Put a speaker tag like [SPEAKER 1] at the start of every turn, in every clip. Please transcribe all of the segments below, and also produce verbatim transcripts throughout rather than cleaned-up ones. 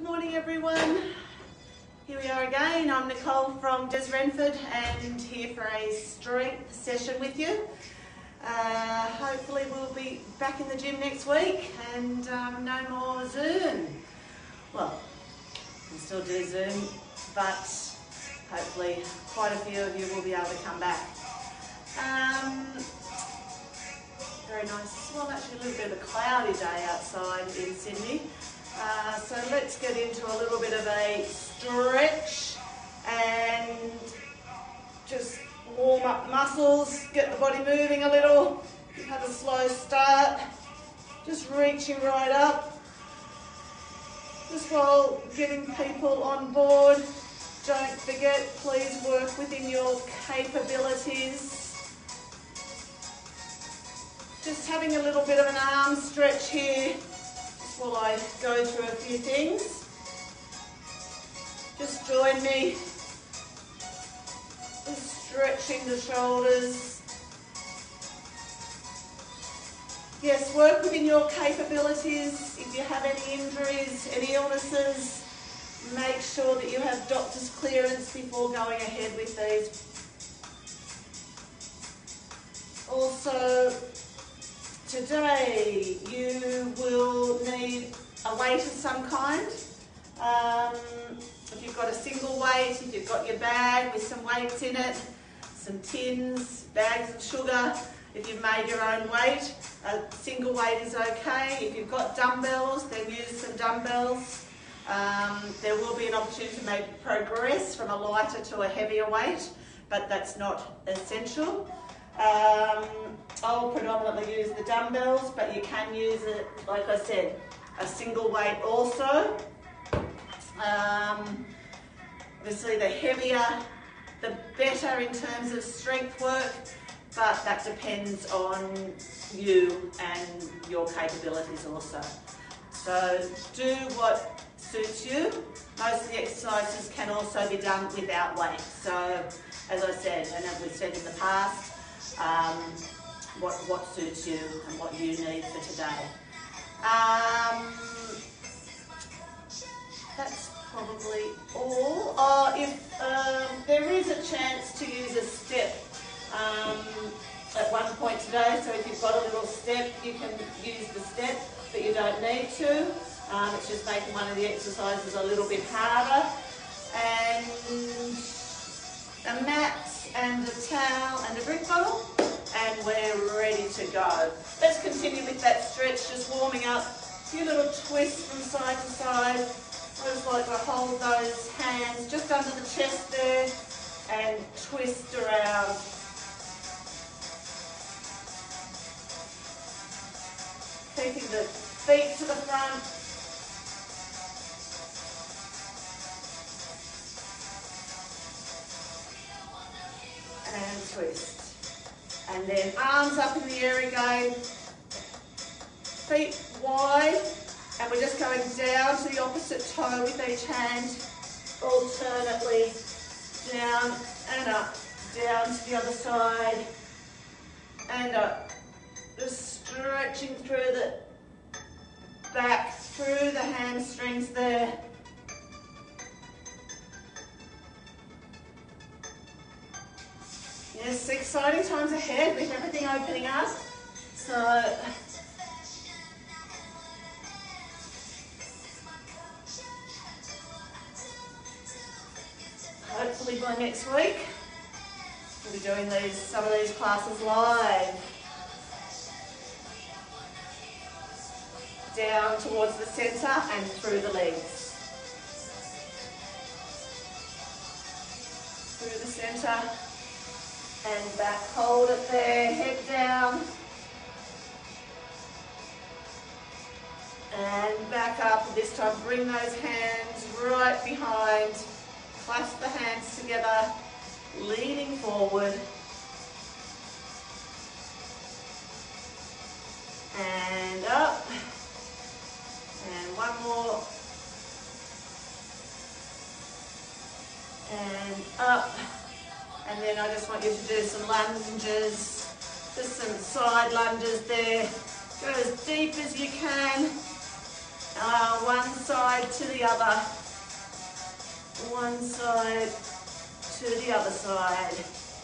[SPEAKER 1] Good morning everyone. Here we are again. I'm Nicole from Des Renford and here for a strength session with you. Uh, hopefully we'll be back in the gym next week and um, no more Zoom. Well, we can still do Zoom, but hopefully quite a few of you will be able to come back. Um, very nice. Well, actually a little bit of a cloudy day outside in Sydney. Uh, so let's get into a little bit of a stretch and just warm up muscles, get the body moving a little. You've had a slow start, just reaching right up. Just while getting people on board, don't forget, please work within your capabilities. Just having a little bit of an arm stretch here while I go through a few things. Just join me. Just stretching the shoulders. Yes, work within your capabilities. If you have any injuries, any illnesses, make sure that you have doctor's clearance before going ahead with these. Also, today you will need a weight of some kind. Um, if you've got a single weight, if you've got your bag with some weights in it, some tins, bags of sugar, if you've made your own weight, a single weight is okay. If you've got dumbbells, then use some dumbbells. Um, there will be an opportunity to maybe progress from a lighter to a heavier weight, but that's not essential. Um, I'll predominantly use the dumbbells, but you can use it, like I said, a single weight also. Um, obviously the heavier, the better in terms of strength work, but that depends on you and your capabilities also. So do what suits you. Most of the exercises can also be done without weight. So as I said, and as we've said in the past, Um, what, what suits you and what you need for today. Um, that's probably all. Oh, if um, there is a chance to use a step um, at one point today, so if you've got a little step, you can use the step, but you don't need to. Um, it's just making one of the exercises a little bit harder. And a mat and a towel and a drink bottle, and we're ready to go. Let's continue with that stretch, just warming up. A few little twists from side to side. I just like to hold those hands just under the chest there and twist around. Keeping the feet to the front. And twist. And then arms up in the air again. Feet wide. And we're just going down to the opposite toe with each hand. Alternately down and up. Down to the other side. And up. Just stretching through the back, through the hamstrings there. Yes, exciting times ahead with everything opening up. So, hopefully by next week, we'll be doing these some of these classes live. Down towards the centre and through the legs. Through the centre. And back, hold it there, head down. And back up, this time bring those hands right behind. Clasp the hands together, leaning forward. And up. And one more. And up. And then I just want you to do some lunges, just some side lunges there. Go as deep as you can. Uh, one side to the other. One side to the other side.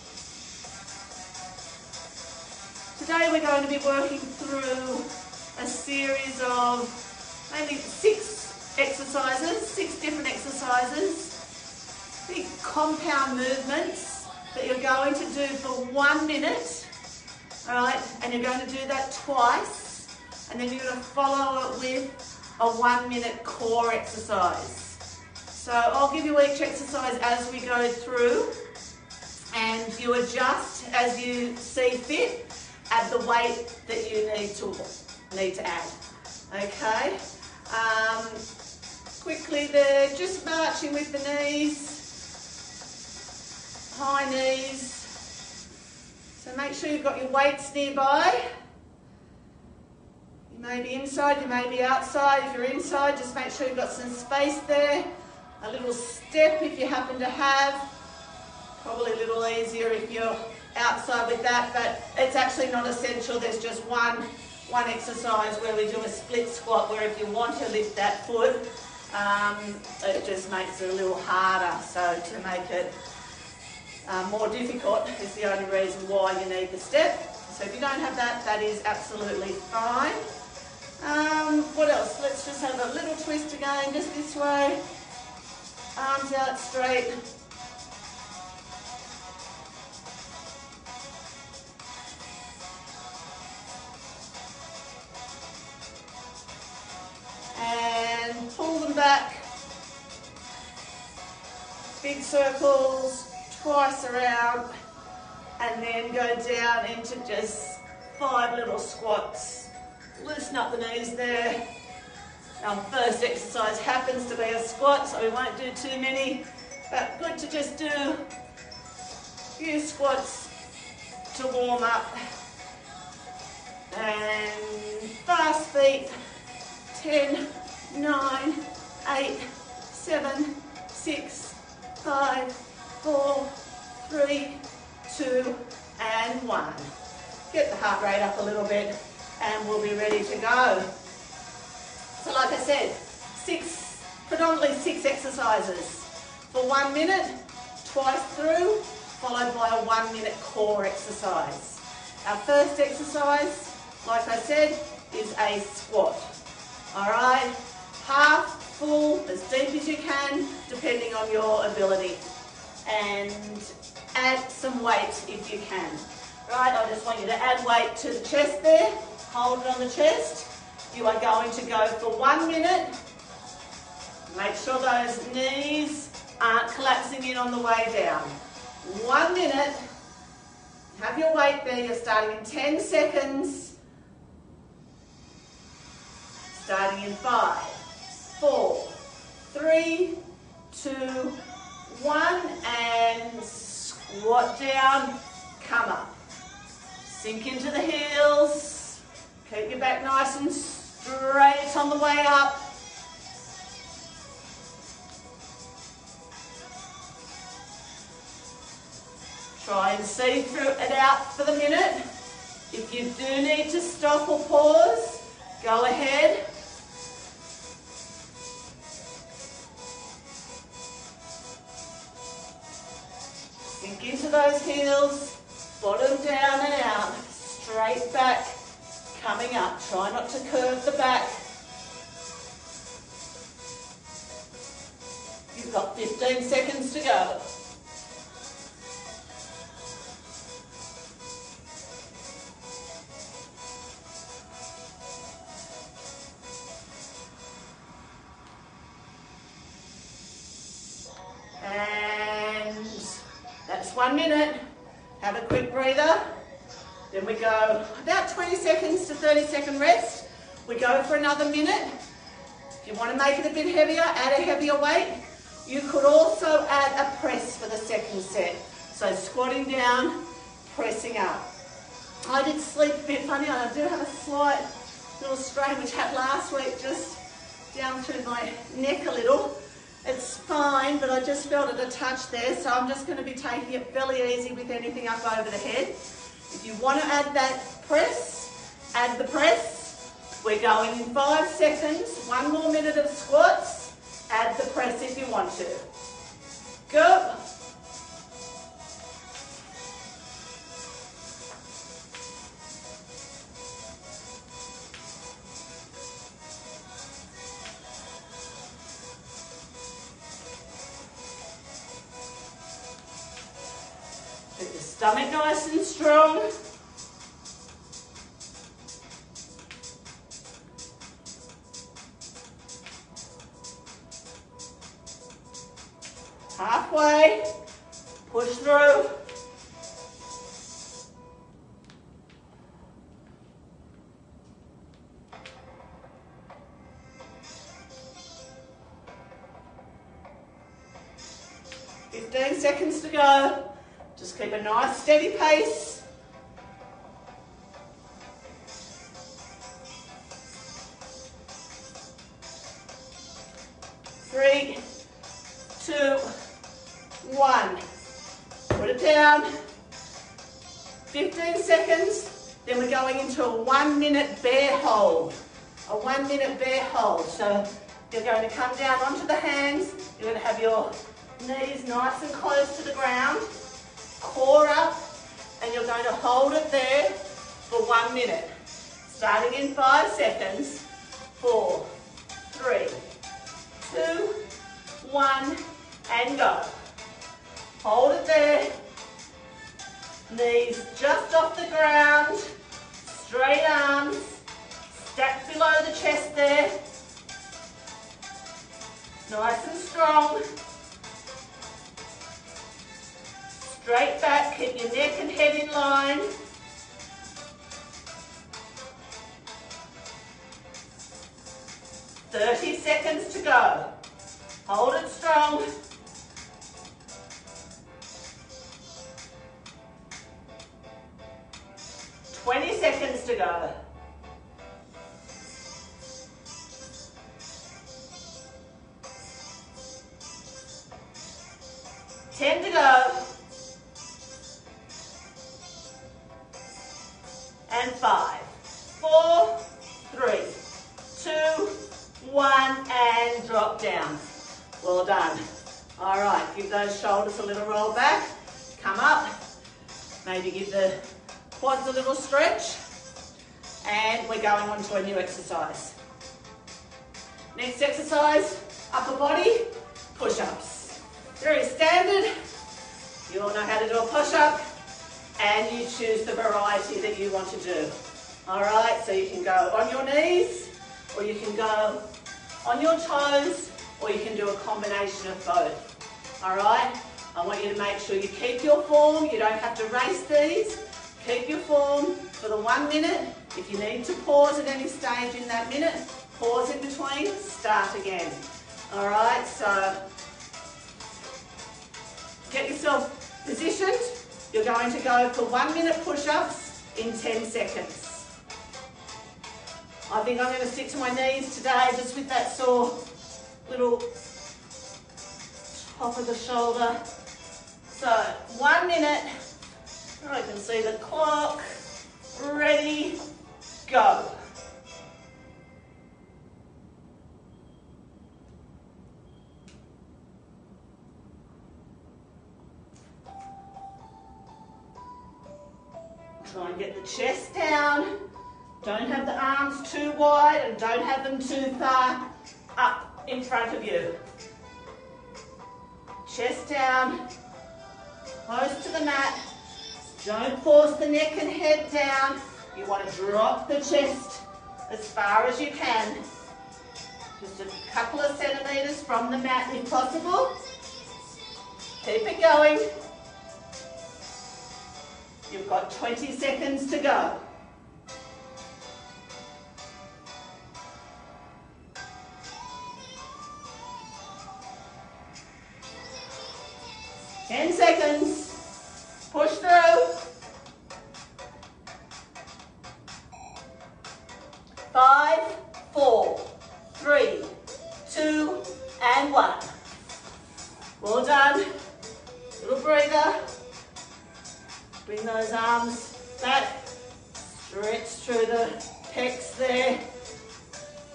[SPEAKER 1] Today we're going to be working through a series of maybe six exercises, six different exercises, big compound movements that you're going to do for one minute, all right, and you're going to do that twice, and then you're going to follow it with a one minute core exercise. So I'll give you each exercise as we go through, and you adjust as you see fit at the weight that you need to need to add. Okay. Um, quickly there, just marching with the knees, high knees. So make sure you've got your weights nearby. You may be inside, you may be outside. If you're inside, just make sure you've got some space there. A little step if you happen to have. Probably a little easier if you're outside with that, but it's actually not essential. There's just one one exercise where we do a split squat, where if you want to lift that foot, um, it just makes it a little harder. So to make it uh, more difficult is the only reason why you need the step. So if you don't have that, that is absolutely fine. Um, what else? Let's just have a little twist again, just this way. Arms out straight. And pull them back, big circles, twice around, and then go down into just five little squats. Loosen up the knees there. Our first exercise happens to be a squat, so we won't do too many, but good to just do a few squats to warm up. And fast feet. ten, nine, eight, seven, six, five, four, three, two, and one. Get the heart rate up a little bit and we'll be ready to go. So like I said, six, predominantly six exercises for one minute, twice through, followed by a one minute core exercise. Our first exercise, like I said, is a squat. All right, half, full, as deep as you can, depending on your ability. And add some weight if you can. Right, I just want you to add weight to the chest there. Hold it on the chest. You are going to go for one minute. Make sure those knees aren't collapsing in on the way down. One minute. Have your weight there. You're starting in ten seconds. Starting in five, four, three, two, one, and squat down, come up. Sink into the heels, keep your back nice and straight on the way up. Try and see through it out for the minute. If you do need to stop or pause, go ahead. Sink into those heels, bottom down and out, straight back, coming up. Try not to curve the back. You've got fifteen seconds to go. And that's one minute. Have a quick breather. Then we go about twenty seconds to thirty second rest. We go for another minute. If you want to make it a bit heavier, add a heavier weight. You could also add a press for the second set. So squatting down, pressing up. I did sleep a bit funny. I do have a slight little strain which had last week, just down through my neck a little. It's fine, but I just felt it a touch there, so I'm just going to be taking it fairly easy with anything up over the head. If you want to add that press, add the press. We're going in five seconds. One more minute of squats. Add the press if you want to. Go. Keep the stomach nice and strong. Halfway, push through. fifteen seconds to go. Just keep a nice steady pace. Three, two, one. Put it down. fifteen seconds. Then we're going into a one minute bear hold. A one minute bear hold. So you're going to come down onto the hands. You're going to have your knees nice and close to the ground. Core up. And you're going to hold it there for one minute. Starting in five seconds. Four, three, two, one, and go. Hold it there. Knees just off the ground. Straight arms. Stacked below the chest there. Nice and strong. Straight back. Keep your neck and head in line. thirty seconds to go. Hold it strong. twenty seconds to go. ten to go. And five, four, three, two, one, and drop down. Well done. All right, give those shoulders a little roll back. Come up. Maybe give the quads a little stretch. And we're going on to a new exercise. Next exercise, upper body, push-ups. Very standard. You all know how to do a push-up. And you choose the variety that you want to do. All right, so you can go on your knees, or you can go on your toes, or you can do a combination of both. All right, I want you to make sure you keep your form. You don't have to race these. Keep your form for the one minute. If you need to pause at any stage in that minute, pause in between, start again. All right, so get yourself positioned. You're going to go for one minute push-ups in ten seconds. I think I'm going to stick to my knees today just with that sore little top of the shoulder. So one minute, I can see the clock, ready, go. Try and get the chest down. Don't have the arms too wide and don't have them too far up in front of you. Chest down, close to the mat. Don't force the neck and head down. You want to drop the chest as far as you can. Just a couple of centimetres from the mat if possible. Keep it going. You've got twenty seconds to go. ten seconds. Push through. Five, four, three, two, and one. Well done. Little breather. Bring those arms back. Stretch through the pecs there.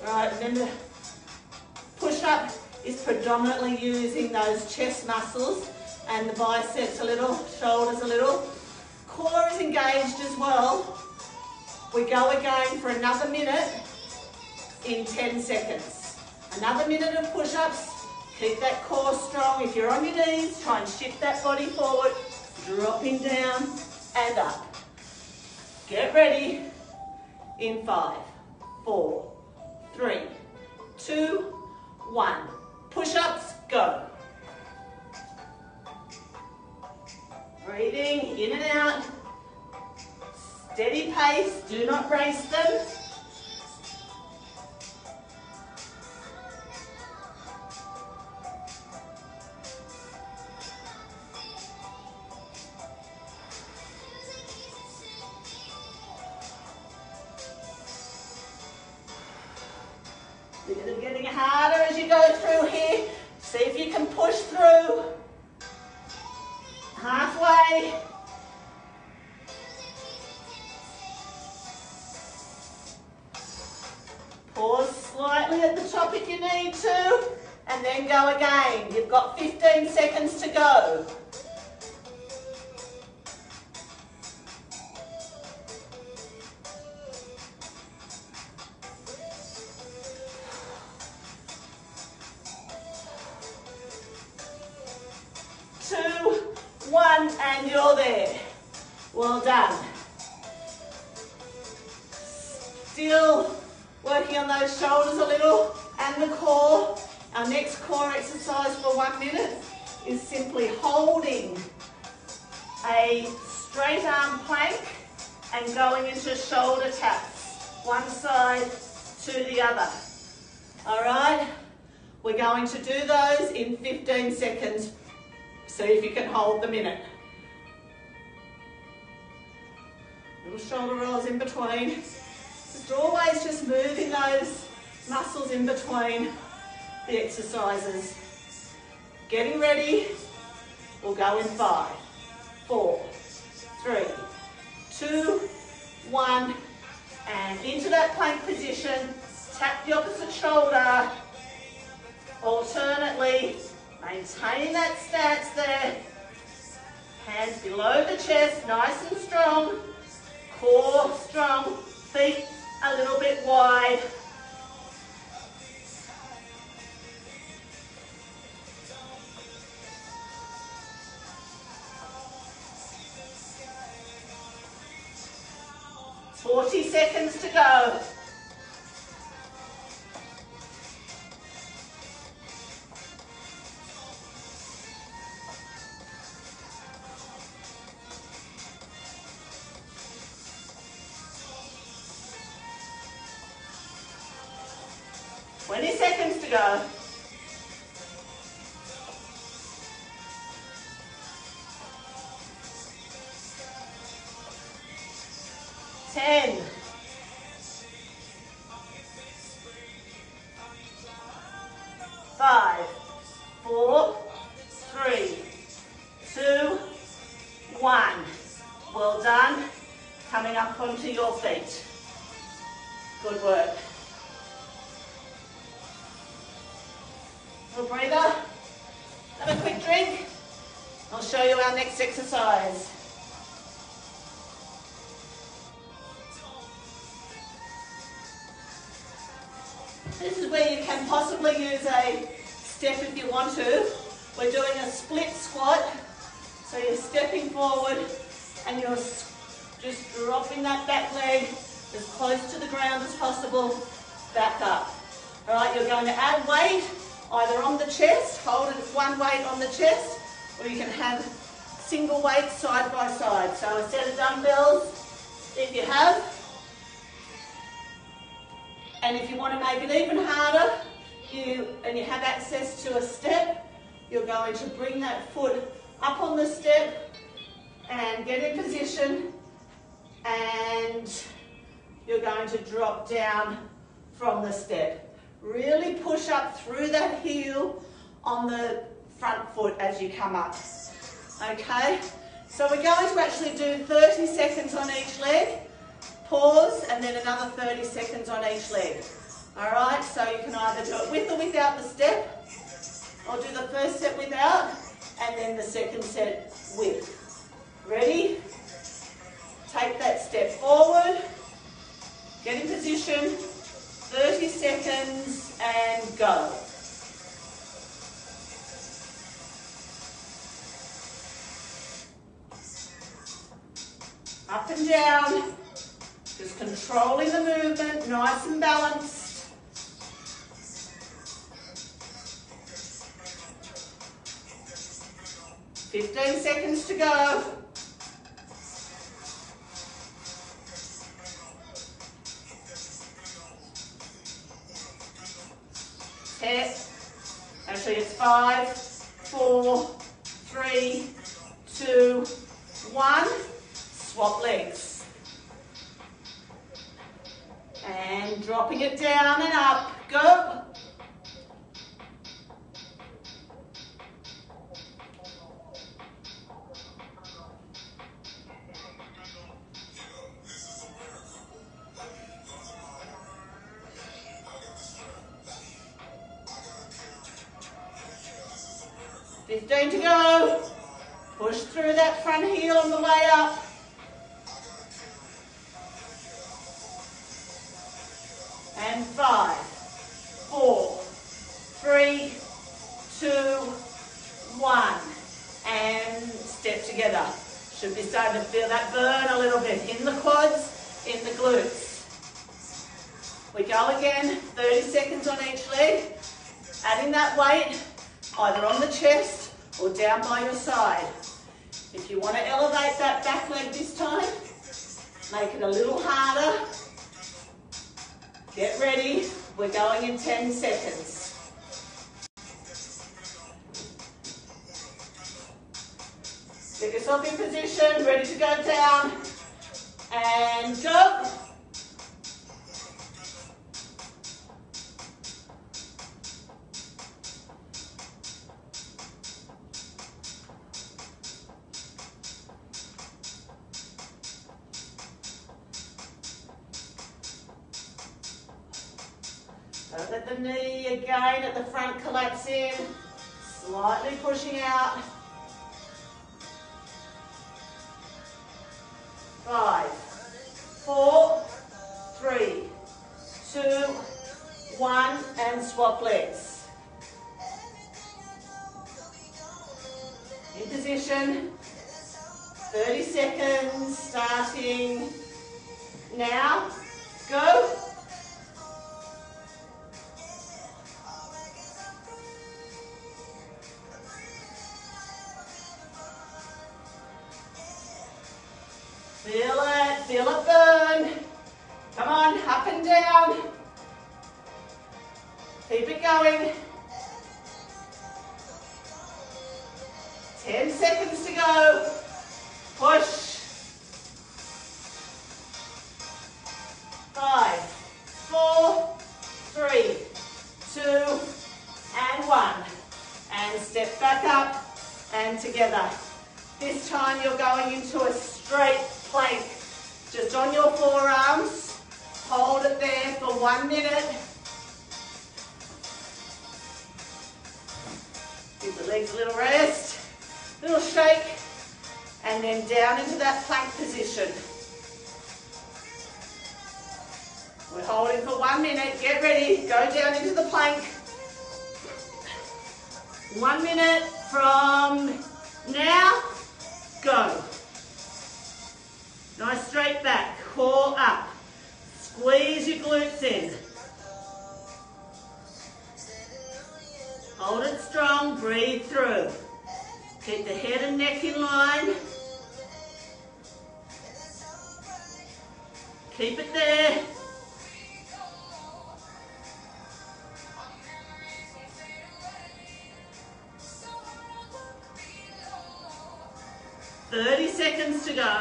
[SPEAKER 1] Right, remember, push-up is predominantly using those chest muscles and the biceps a little, shoulders a little. Core is engaged as well. We go again for another minute in ten seconds. Another minute of push-ups. Keep that core strong. If you're on your knees, try and shift that body forward, dropping down and up. Get ready in five, four, three, two, one. Push-ups, go. Breathing in and out. Steady pace, do not race them. They're getting harder as you go through here. See if you can push through. Halfway. Pause slightly at the top if you need to, and then go again. You've got fifteen seconds to go. Two, one, and you're there. Well done. Still working on those shoulders a little and the core. Our next core exercise for one minute is simply holding a straight arm plank and going into shoulder taps, one side to the other. All right, we're going to do those in fifteen seconds. See if you can hold the minute. Little shoulder rolls in between. Just always just moving those muscles in between the exercises. Getting ready. We'll go in five, four, three, two, one, and into that plank position. Tap the opposite shoulder. Alternately, maintaining that stance there. Hands below the chest, nice and strong. Core strong, feet a little bit wide. forty seconds to go. twenty seconds to go. ten. Five, four, three, two, one. Well done. Coming up onto your feet. Good work. Little breather. Have a quick drink. I'll show you our next exercise. This is where you can possibly use a step if you want to. We're doing a split squat. So you're stepping forward and you're just dropping that back leg as close to the ground as possible, back up. All right, you're going to add weight either on the chest, hold it one weight on the chest, or you can have single weight side by side. So a set of dumbbells if you have. And if you want to make it even harder, you and you have access to a step, you're going to bring that foot up on the step and get in position, and you're going to drop down from the step. Really push up through that heel on the front foot as you come up. Okay, so we're going to actually do thirty seconds on each leg, pause, and then another thirty seconds on each leg. All right, so you can either do it with or without the step. I'll do the first set without and then the second set with. Ready? Take that step forward, get in position, thirty seconds and go. Up and down, just controlling the movement, nice and balanced. fifteen seconds to go. ten, actually it's five, four, three, two, one. Swap legs. And dropping it down and up. Go. fifteen to go. Push through that front heel on the way up. And five, four, three, two, one. And step together. Should be starting to feel that burn a little bit in the quads, in the glutes. We go again, thirty seconds on each leg. Adding that weight either on the chest or down by your side. If you want to elevate that back leg this time, make it a little harder. Get ready, we're going in ten seconds. Get yourself in position, ready to go down, and go. Don't let the knee again at the front collapse in, slightly pushing out. Five, four, three, two, one, and swap legs. In position, thirty seconds, starting now. Go. Feel it, feel it burn. Come on, up and down. Keep it going. ten seconds to go. Push. Five, four, three, two, and one. And step back up and together. This time you're going into a straight plank, just on your forearms. Hold it there for one minute. Give the legs a little rest, little shake, and then down into that plank position. We're holding for one minute. Get ready, go down into the plank. One minute from now, go. Nice straight back, core up. Squeeze your glutes in. Hold it strong, breathe through. Keep the head and neck in line. Keep it there. thirty seconds to go.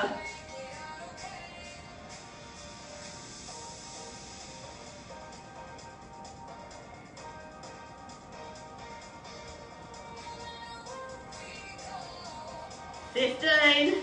[SPEAKER 1] fifteen.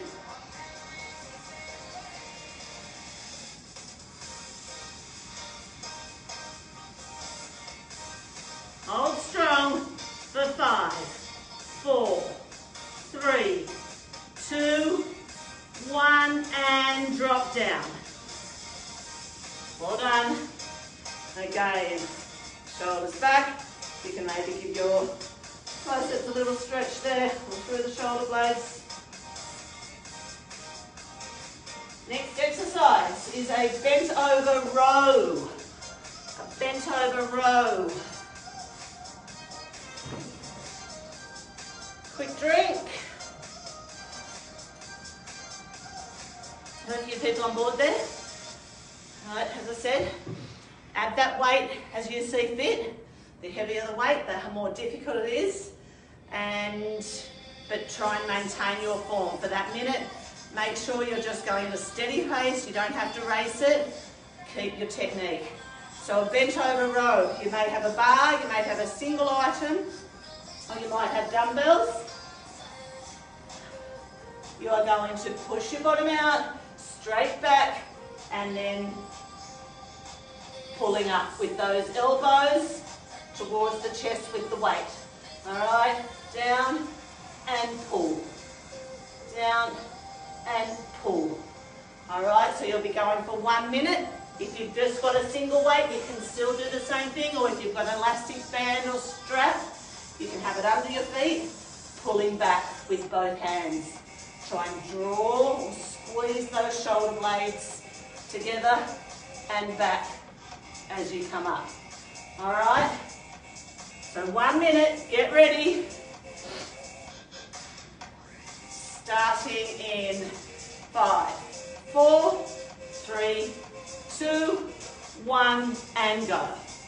[SPEAKER 1] You can maybe give your triceps a little stretch there, or through the shoulder blades. Next exercise is a bent over row. A bent over row. Quick drink. So a few people on board there. Right, as I said, add that weight as you see fit. The heavier the weight, the more difficult it is. And but try and maintain your form for that minute. Make sure you're just going at a steady pace. You don't have to race it. Keep your technique. So a bent over row. You may have a bar, you may have a single item, or you might have dumbbells. You are going to push your bottom out, straight back, and then pulling up with those elbows towards the chest with the weight. All right, down and pull. Down and pull. All right, so you'll be going for one minute. If you've just got a single weight, you can still do the same thing, or if you've got an elastic band or strap, you can have it under your feet, pulling back with both hands. Try and draw or squeeze those shoulder blades together and back as you come up. All right? So one minute, get ready. Starting in five, four, three, two, one, and go.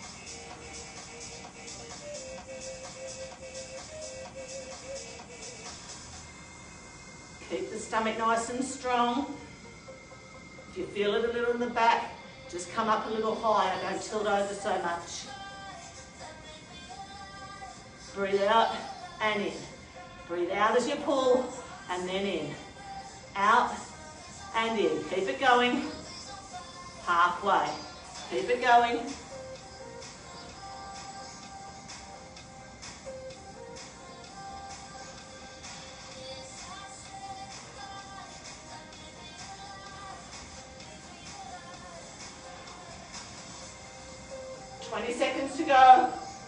[SPEAKER 1] Keep the stomach nice and strong. If you feel it a little in the back, just come up a little higher. Don't tilt over so much. Breathe out and in. Breathe out as you pull and then in. Out and in. Keep it going. Halfway. Keep it going. twenty seconds to go.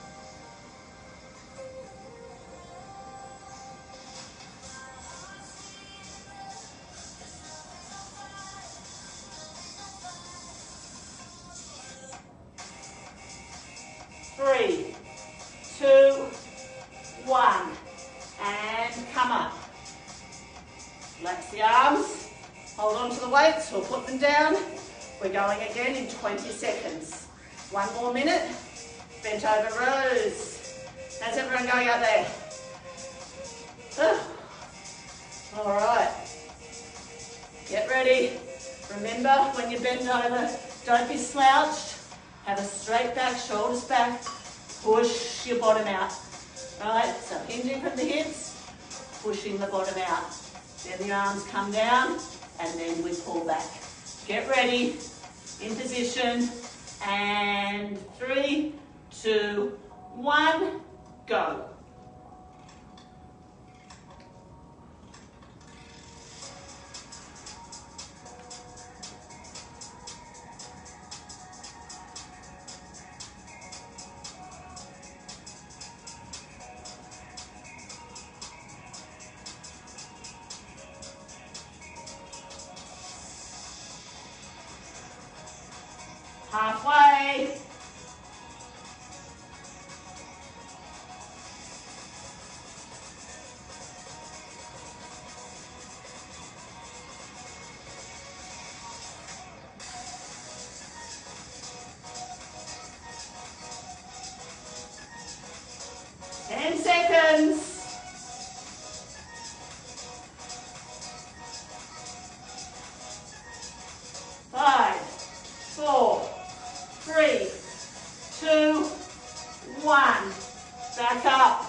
[SPEAKER 1] Three, two, one, and come up. Relax the arms, hold on to the weights or put them down. We're going again in twenty seconds. One more minute, bent over rows. How's everyone going out there? Oh. All right, get ready. Remember, when you bend over, don't be slouched. Have a straight back, shoulders back. Push your bottom out. All right, so hinging from the hips, pushing the bottom out. Then the arms come down, and then we pull back. Get ready, in position. And three, two, one, go. Halfway. Ten seconds. Five, four, three, two, one. Back up.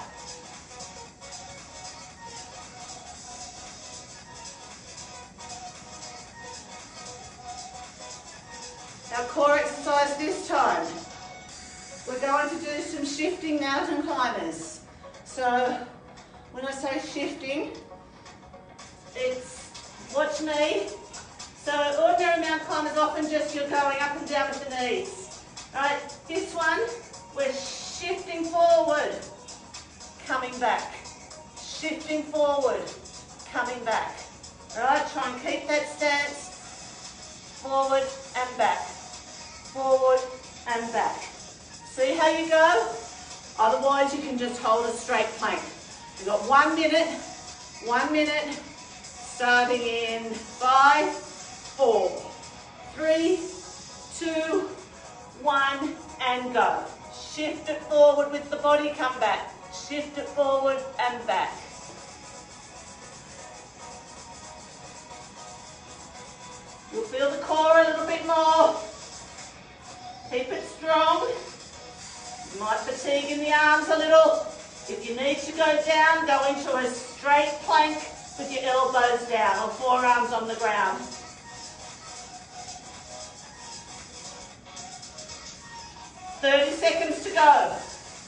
[SPEAKER 1] Our core exercise this time. We're going to do some shifting mountain climbers. So when I say shifting, it's, watch me. So ordinary mountain climbers often just you're going up and down with the knees. Right, this one, we're shifting forward, coming back, shifting forward, coming back. All right, try and keep that stance, forward and back, forward and back. See how you go? Otherwise, you can just hold a straight plank. You've got one minute, one minute, starting in five, four, three, two, one, and go. Shift it forward with the body, come back. Shift it forward and back. You'll feel the core a little bit more. Keep it strong. You might fatigue in the arms a little. If you need to go down, go into a straight plank with your elbows down or forearms on the ground. thirty seconds to go.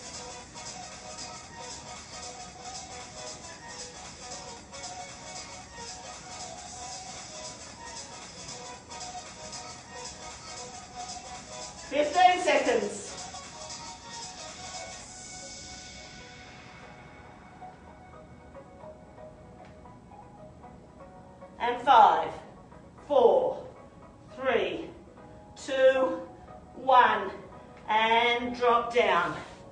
[SPEAKER 1] fifteen seconds. And five, four, three, two, one, and drop down.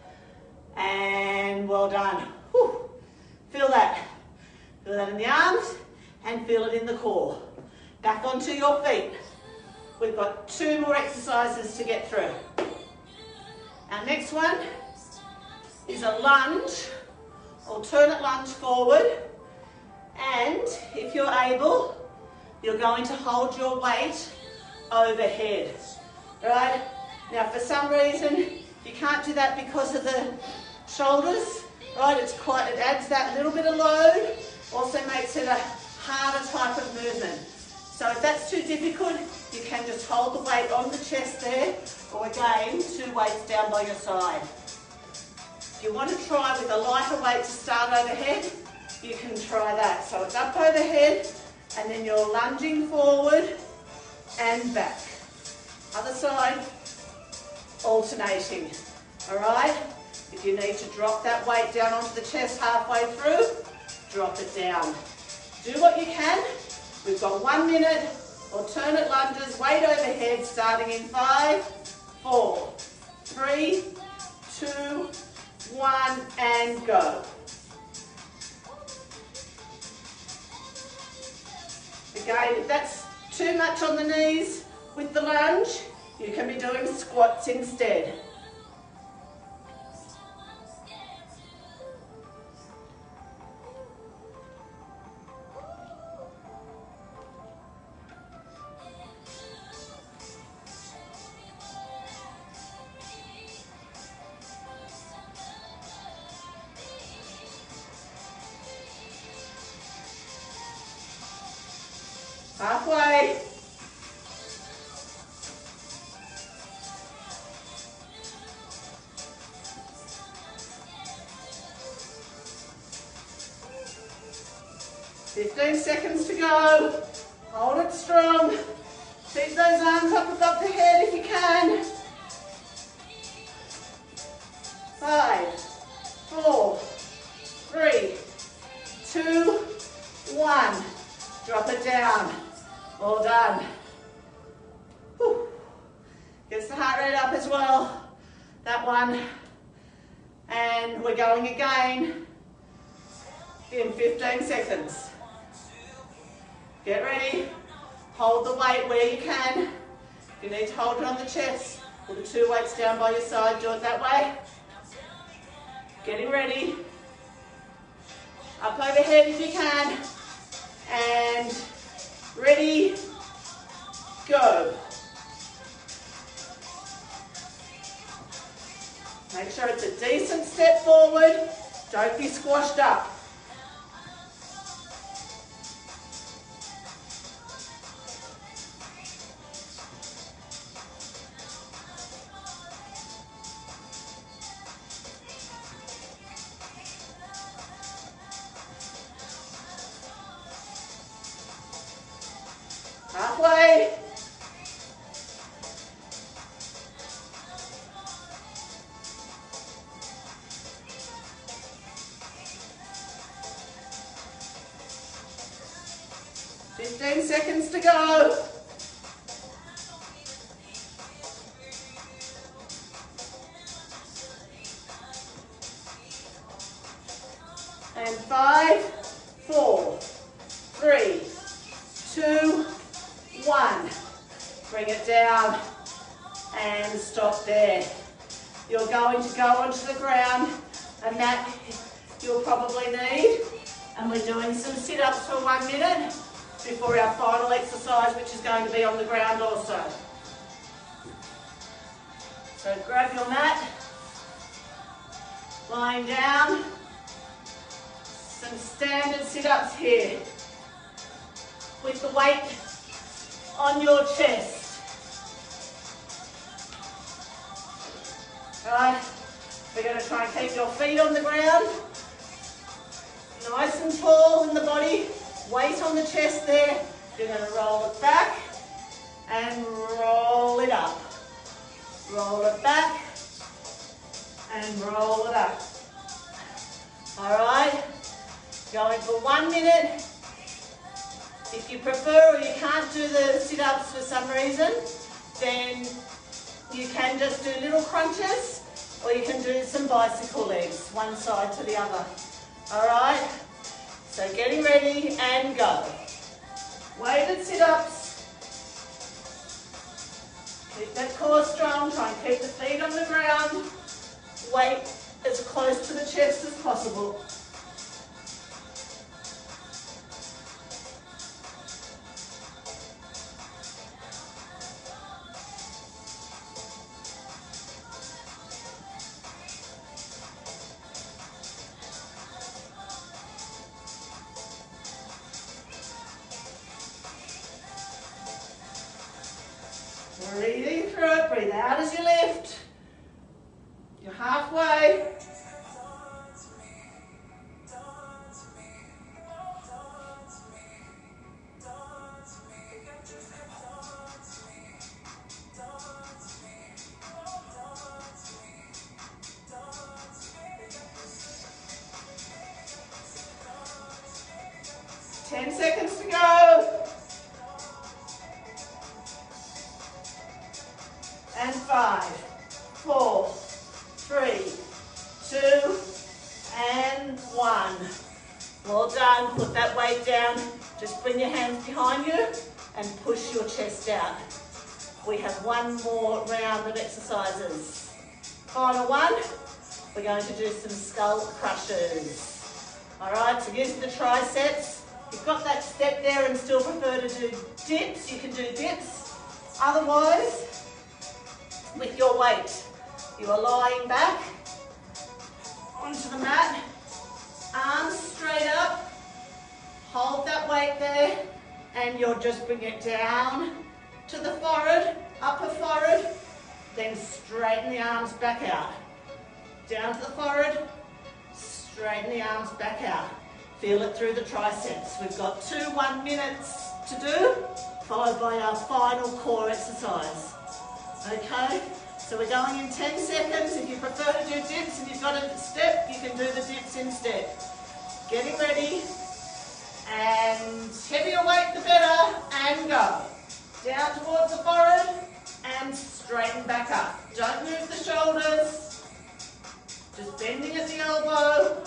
[SPEAKER 1] And well done. Whew. Feel that. Feel that in the arms and feel it in the core. Back onto your feet. We've got two more exercises to get through. Our next one is a lunge, alternate lunge forward. And if you're able, you're going to hold your weight overhead, right? Now, for some reason, you can't do that because of the shoulders, right? It's quite, it adds that little bit of load, also makes it a harder type of movement. So if that's too difficult, you can just hold the weight on the chest there, or again, two weights down by your side. If you want to try with a lighter weight to start overhead, you can try that. So it's up overhead, and then you're lunging forward and back. Other side, alternating, all right? If you need to drop that weight down onto the chest halfway through, drop it down. Do what you can. We've got one minute, alternate lunges, weight overhead, starting in five, four, three, two, one, and go. Again, if that's too much on the knees with the lunge, you can be doing squats instead. Halfway. fifteen seconds to go. Hold it strong. Keep those arms up above the head if you can. Five, four, three, two, one. Drop it down. All done. Whew. Gets the heart rate up as well. That one. And we're going again in fifteen seconds. Get ready. Hold the weight where you can. If you need to hold it on the chest, put the two weights down by your side. Do it that way. Getting ready. Up overhead if you can. And ready, go. Make sure it's a decent step forward. Don't be squashed up. Halfway. If fifteen seconds to go. And five, four, three, two, one. Bring it down and stop there. You're going to go onto the ground, and that you'll probably need. And we're doing some sit-ups for one minute before our final exercise, which is going to be on the ground also. So grab your mat, lying down. Some standard sit-ups here with the weight on your chest. Right, we're going to try and keep your feet on the ground, nice and tall in the body, weight on the chest there. You're going to roll it back and roll it up. Roll it back and roll it up. All right. Going for one minute. If you prefer or you can't do the sit-ups for some reason, then you can just do little crunches, or you can do some bicycle legs, one side to the other. All right? So getting ready and go. Weighted sit-ups. Keep that core strong. Try and keep the feet on the ground. Weight as close to the chest as possible. Breathing through it, breathe out as you lift. You're halfway. Ten seconds to go. And five, four, three, two, and one. Well done. Put that weight down. Just bring your hands behind you and push your chest out. We have one more round of exercises. Final one. We're going to do some skull crushes. All right, so using the triceps. If you've got that step there and still prefer to do dips, you can do dips. Otherwise, with your weight, you are lying back onto the mat, arms straight up, hold that weight there, and you'll just bring it down to the forehead, upper forehead, then straighten the arms back out. Down to the forehead, straighten the arms back out. Feel it through the triceps. We've got two one minutes to do, followed by our final core exercise. Okay, so we're going in ten seconds. If you prefer to do dips and you've got a step, you can do the dips instead. Getting ready, and heavier weight the better, and go. Down towards the forehead, and straighten back up. Don't move the shoulders, just bending at the elbow.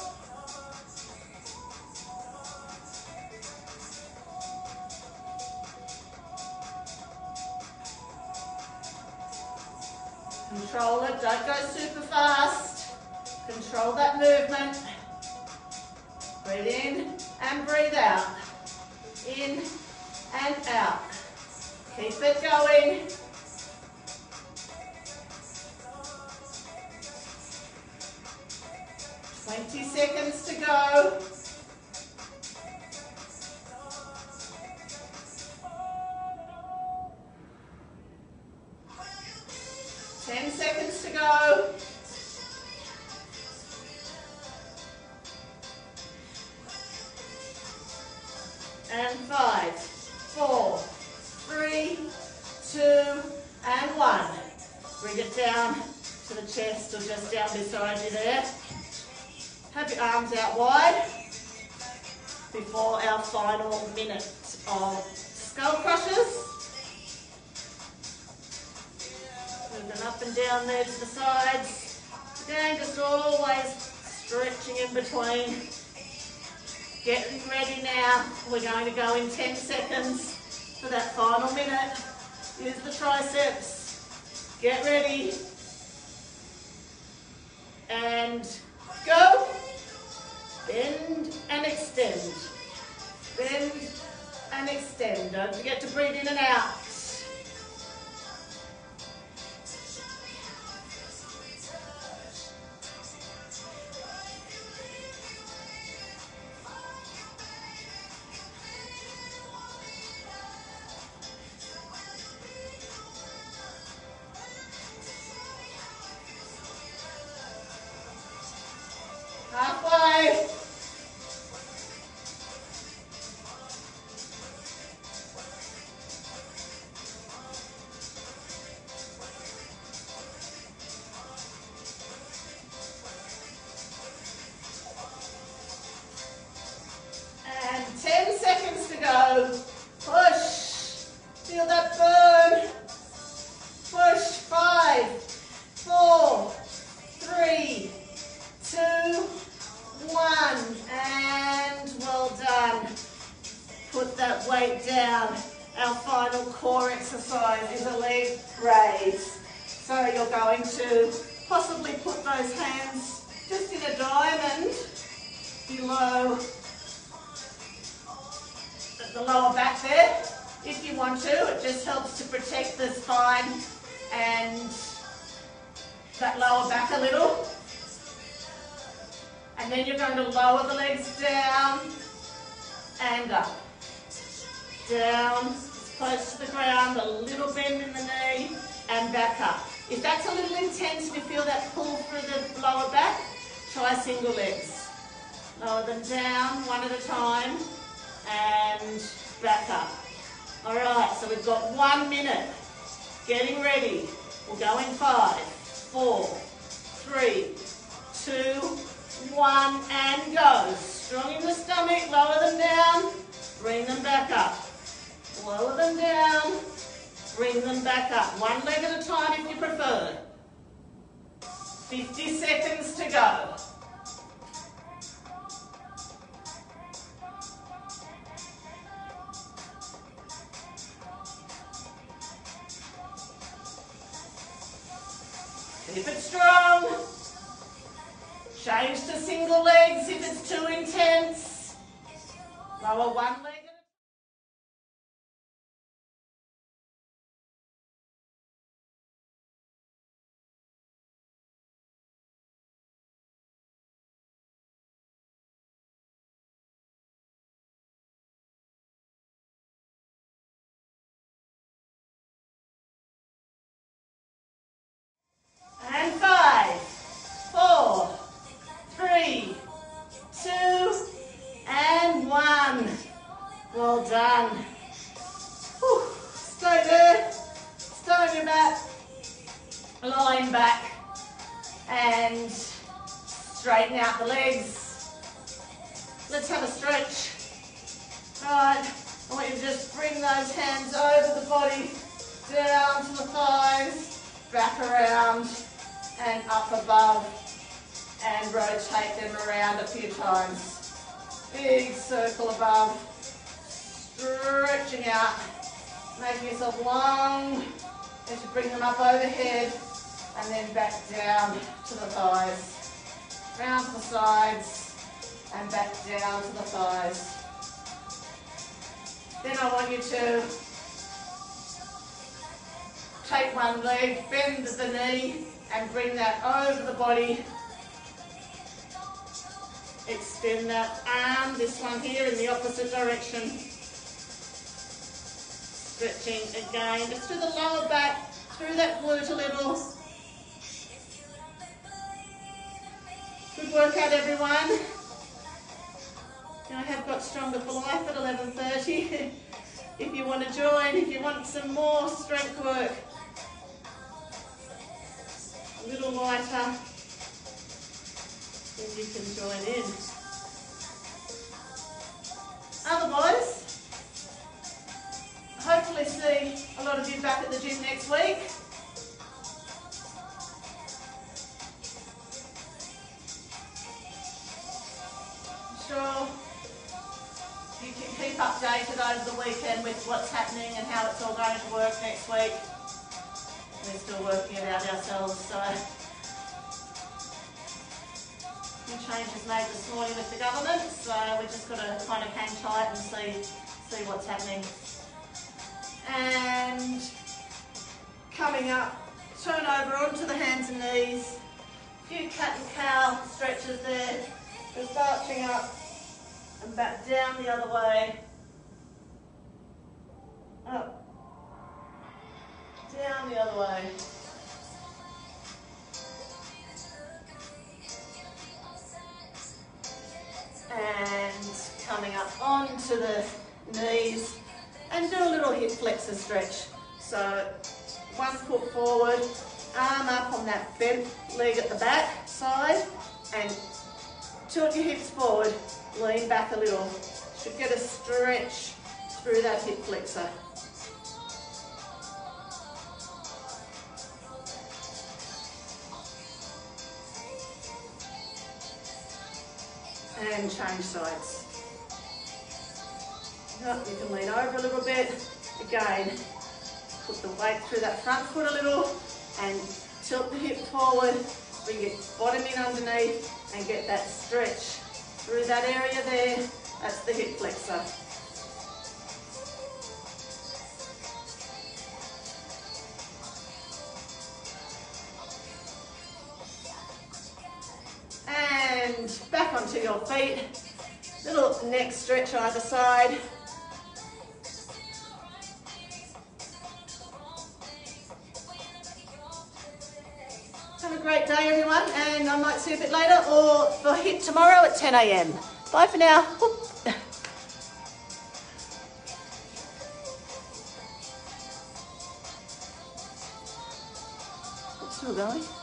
[SPEAKER 1] Control it, don't go super fast. Control that movement. Breathe in and breathe out. In and out. Keep it going. twenty seconds to go. ten seconds to go. And five, four, three, two, and one. Bring it down to the chest or just down beside you there. Have your arms out wide before our final minute of skull crushers. Moving up and down there to the sides. Again, just always stretching in between. Getting ready now. We're going to go in ten seconds for that final minute. Use the triceps. Get ready. And go. Bend and extend. Bend and extend. Don't forget to breathe in and out. Halfway. And ten seconds to go. Push. Feel that burn. Push. Five, four, three, two, one, and well done. Put that weight down. Our final core exercise is a leg raise. So you're going to possibly put those hands just in a diamond below the lower back there. If you want to, it just helps to protect the spine and that lower back a little. And then you're going to lower the legs down and up. Down, as close to the ground, a little bend in the knee, and back up. If that's a little intense and you feel that pull through the lower back, try single legs. Lower them down, one at a time, and back up. All right, so we've got one minute. Getting ready. We'll go in five, four, three, two, one, and go. Strong in the stomach, lower them down, bring them back up. Lower them down, bring them back up. One leg at a time if you prefer. fifty seconds to go. Keep it strong. Change to single legs if it's too intense. Lower one leg. And five, four, three, two, and one. Well done. Whew. Stay there. Stay on your mat. Line back. And straighten out the legs. Let's have a stretch. Right. I want you to just bring those hands over the body, down to the thighs, back around, and up above, and rotate them around a few times. Big circle above, stretching out, making yourself long as you bring them up overhead, and then back down to the thighs, round to the sides, and back down to the thighs. Then I want you to take one leg, bend the knee, and bring that over the body. Extend that arm, this one here, in the opposite direction. Stretching again, just through the lower back, through that glute a little. Good workout, everyone. I have got Stronger for Life at eleven thirty. If you want to join, if you want some more strength work, a little lighter, then you can join in. Otherwise, see a lot of you back at the gym next week. I'm sure you can keep updated over the weekend with what's happening and how it's all going to work next week. We're still working it out ourselves, so a few changes made this morning with the government, so we're just got to kind of hang tight and see see what's happening. And coming up, turn over onto the hands and knees. A few cat and cow stretches there. Just arching up and back down the other way. Up. Down the other way. And coming up onto the knees and do a little hip flexor stretch. So one foot forward, arm up on that bent leg at the back side and tilt your hips forward, lean back a little. Should get a stretch through that hip flexor. And change sides. You can lean over a little bit. Again, put the weight through that front foot a little and tilt the hip forward. Bring your bottom in underneath and get that stretch through that area there. That's the hip flexor. And back onto your feet. Little neck stretch either side. Have a great day, everyone, and I might see you a bit later or for HIIT tomorrow at ten A M. Bye for now. Still going.